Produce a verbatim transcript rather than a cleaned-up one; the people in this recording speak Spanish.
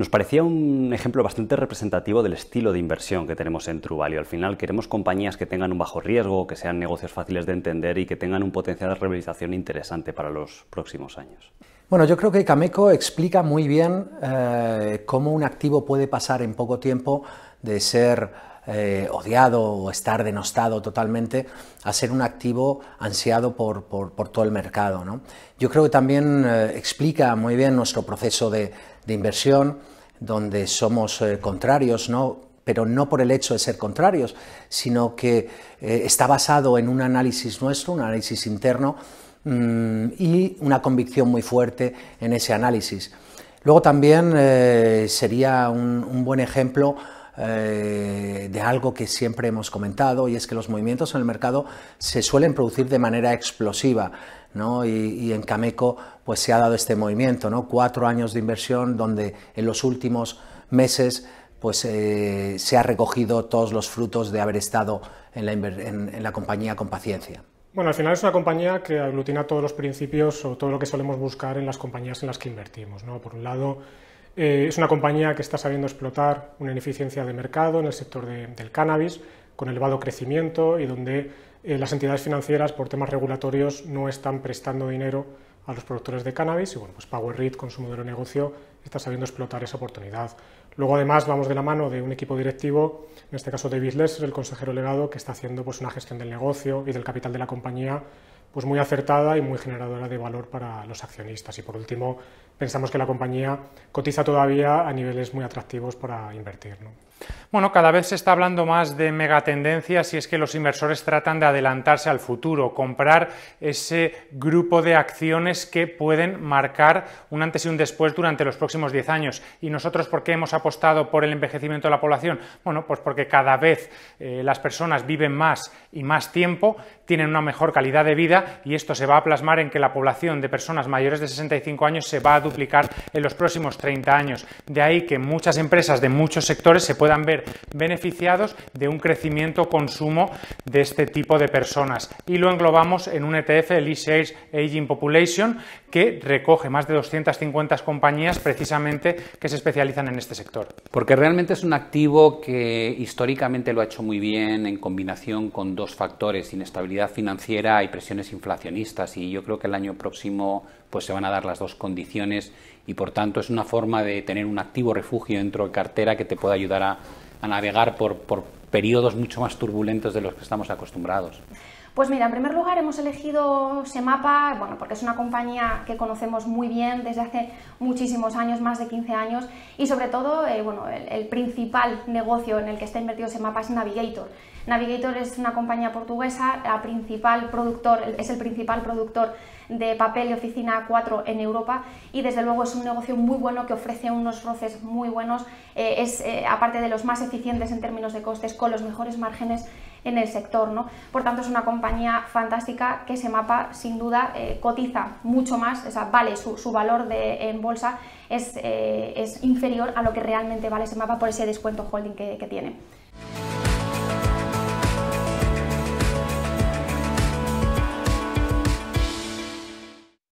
Nos parecía un ejemplo bastante representativo del estilo de inversión que tenemos en True Value. Al final queremos compañías que tengan un bajo riesgo, que sean negocios fáciles de entender y que tengan un potencial de rentabilización interesante para los próximos años. Bueno, yo creo que Cameco explica muy bien eh, cómo un activo puede pasar en poco tiempo de ser eh, odiado o estar denostado totalmente a ser un activo ansiado por, por, por todo el mercado, ¿no? Yo creo que también eh, explica muy bien nuestro proceso de, de inversión, donde somos eh, contrarios, ¿no? Pero no por el hecho de ser contrarios, sino que eh, está basado en un análisis nuestro, un análisis interno, y una convicción muy fuerte en ese análisis. Luego también eh, sería un, un buen ejemplo eh, de algo que siempre hemos comentado, y es que los movimientos en el mercado se suelen producir de manera explosiva, ¿no? y, y en Cameco pues se ha dado este movimiento, ¿no? Cuatro años de inversión donde en los últimos meses pues eh, se ha recogido todos los frutos de haber estado en la, en, en la compañía con paciencia. Bueno, al final es una compañía que aglutina todos los principios o todo lo que solemos buscar en las compañías en las que invertimos, ¿no? Por un lado, eh, es una compañía que está sabiendo explotar una ineficiencia de mercado en el sector de, del cannabis, con elevado crecimiento y donde eh, las entidades financieras, por temas regulatorios, no están prestando dinero a los productores de cannabis y bueno, pues PowerReit, con su modelo de negocio, está sabiendo explotar esa oportunidad. Luego, además, vamos de la mano de un equipo directivo, en este caso David Lesser, el consejero delegado, que está haciendo pues una gestión del negocio y del capital de la compañía pues muy acertada y muy generadora de valor para los accionistas. Y por último, pensamos que la compañía cotiza todavía a niveles muy atractivos para invertir, ¿no? Bueno, cada vez se está hablando más de megatendencias y es que los inversores tratan de adelantarse al futuro, comprar ese grupo de acciones que pueden marcar un antes y un después durante los próximos diez años. ¿Y nosotros por qué hemos apostado por el envejecimiento de la población? Bueno, pues porque cada vez eh, las personas viven más y más tiempo, tienen una mejor calidad de vida y esto se va a plasmar en que la población de personas mayores de sesenta y cinco años se va a duplicar en los próximos treinta años. De ahí que muchas empresas de muchos sectores se puedan ver beneficiados de un crecimiento consumo de este tipo de personas. Y lo englobamos en un E T F, el eShares Aging Population, que recoge más de doscientas cincuenta compañías precisamente que se especializan en este sector. Porque realmente es un activo que históricamente lo ha hecho muy bien en combinación con dos factores, inestabilidad financiera y presiones inflacionistas, y yo creo que el año próximo pues se van a dar las dos condiciones y por tanto es una forma de tener un activo refugio dentro de cartera que te pueda ayudar a, a navegar por, por periodos mucho más turbulentos de los que estamos acostumbrados. Pues mira, en primer lugar hemos elegido Semapa, bueno, porque es una compañía que conocemos muy bien desde hace muchísimos años, más de quince años, y sobre todo, eh, bueno, el, el principal negocio en el que está invertido Semapa es Navigator. Navigator es una compañía portuguesa, la principal productor, es el principal productor de papel y oficina A cuatro en Europa y desde luego es un negocio muy bueno que ofrece unos roces muy buenos, eh, es eh, aparte de los más eficientes en términos de costes, con los mejores márgenes en el sector, ¿no? Por tanto es una compañía fantástica que Semapa sin duda eh, cotiza mucho más, o sea, vale su, su valor de, en bolsa es, eh, es inferior a lo que realmente vale Semapa por ese descuento holding que, que tiene.